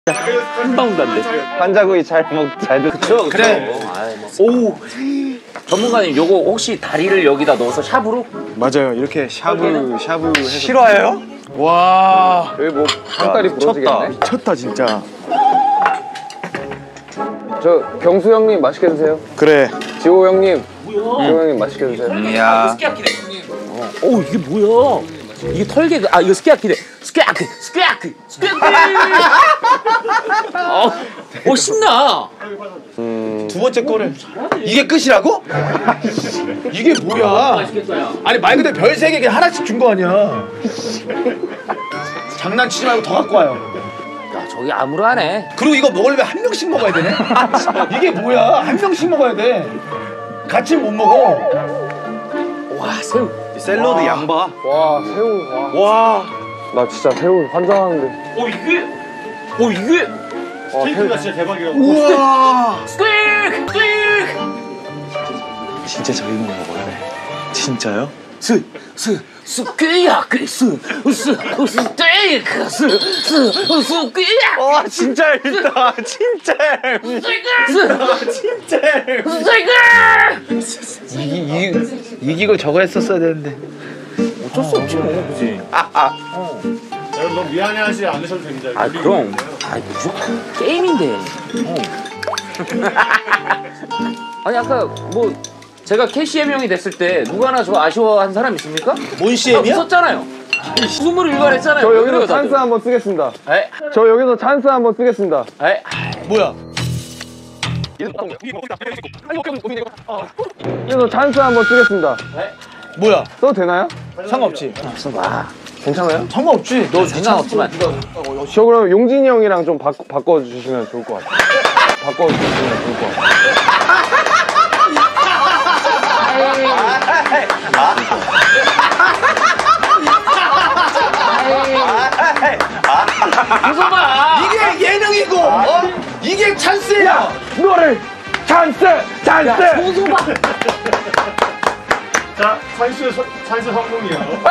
한 방울도 안 돼. 관자구이 잘 그쵸, 그래. 오. 전문가님, 요거 혹시 다리를 여기다 넣어서 샵으로? 맞아요. 이렇게 샤브 해서. 싫어요? 와. 여기 뭐 상다리 부러지겠네. 미쳤다 진짜. 저 경수 형님 맛있게 드세요. 그래. 지호 형님, 지호 형님 맛있게 드세요. 이야. 스키야키네. 오, 이게 뭐야? 이게 털개, 아, 이거 스키야키네. 스키야키. 신나. 두 번째 거를 이게 끝이라고? 이게 뭐야? 아니 말 그대로 별 3개 하나씩 준 거 아니야. 장난치지 말고 더 갖고 와요. 야, 저기 아무러하네. 그리고 이거 먹으려면 한 명씩 먹어야 되네? 이게 뭐야? 한 명씩 먹어야 돼. 같이 못 먹어. 와, 새우. 샐러드 양봐. 와 새우. 와. 나 진짜 새우 환장하는데. 이게. 스테이크가 진짜 대박이라고. 우와. 스테이크. 진짜 저희 거 먹어야 돼. 진짜요? 스키야키. 스테이크. 스키야키. 와 진짜 얇다. 진짜 얇다. 진짜 얇다. 이기고 저거 했었어야 되는데. 어쩔 수 없지 뭐, 그지? 여러분 너무 미안해하지 않으셔도 됩니다. 아, 그럼. 아, 무조건 게임인데. 아니, 아까 뭐 제가 KCM형이 됐을 때 누가 하나 저 아쉬워한 사람 있습니까? 뭔 CM이야? 웃었잖아요. 웃음을 일관했잖아요. 저 여기서 찬스 한번 쓰겠습니다. 에이. 저 여기서 찬스 한번 쓰겠습니다. 에이. 뭐야? 여기서 찬스 한번 쓰겠습니다. 뭐야? 써도 되나요? 상관없지. 와, 괜찮아요? 상관없지. 너 상관없지만. 저 그럼 용진이 형이랑 좀 바꿔주시면 좋을 것 같아요. 바꿔주시면 좋을 것 같아요. 웃어봐. 이게 예능이고, 이게 찬스야. 너를 찬스! 웃어봐. 자, 찬스 성공이에요.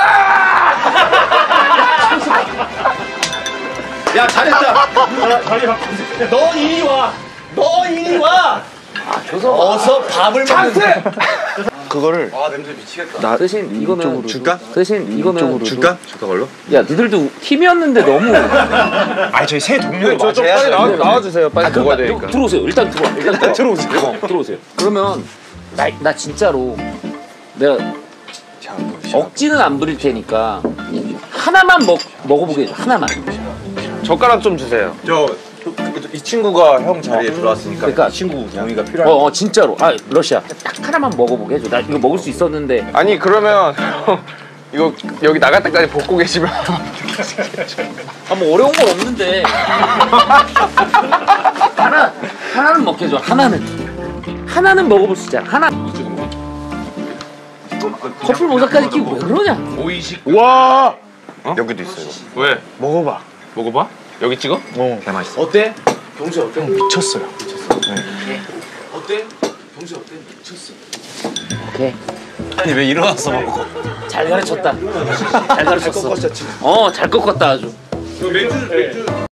야 잘했다. 자, 자리 바꿔주세요. 너 이리 와. 너 이리 와. 어서 밥을 찬스! 그거를 냄새 미치겠다. 대신 이거는 줄까? 대신 이거는 줄까? 줄까 걸로? 야, 너희들도 팀이었는데 너무. 아니 저희 새 동료를 좀 빨리 나와주세요. 빨리 먹어야 되니까. 들어오세요. 일단 들어오세요. 들어오세요. 그러면 나 진짜로 내가 억지는 안 부릴 테니까 하나만 먹어보게 해줘. 하나만. 젓가락 좀 주세요. 이 친구가 형 자리에 들어왔으니까 그러니까 이 친구 동의가 필요한 진짜로. 아, 러시아 딱 하나만 먹어보게 해줘. 나 이거 먹을 수 있었는데. 아니 그러면 이거 여기 나갈 때까지 볶고 계시면 뭐 어려운 건 없는데. 하나는 먹게 해줘. 하나는 먹어볼 수 있잖아. 하나. 커플 모자까지 끼고 왜 그러냐? 오이식 와 여기도 있어요. 왜? 먹어봐. 먹어봐. 여기 찍어? 개 맛있어. 어때? 경수 어때? 미쳤어요. 어때? 경수 어때? 미쳤어. 오케이. 아니 왜 일어나서 먹어? 잘 가르쳤다. 잘 가르쳤어. 잘 꺾었다 아주. 맥주.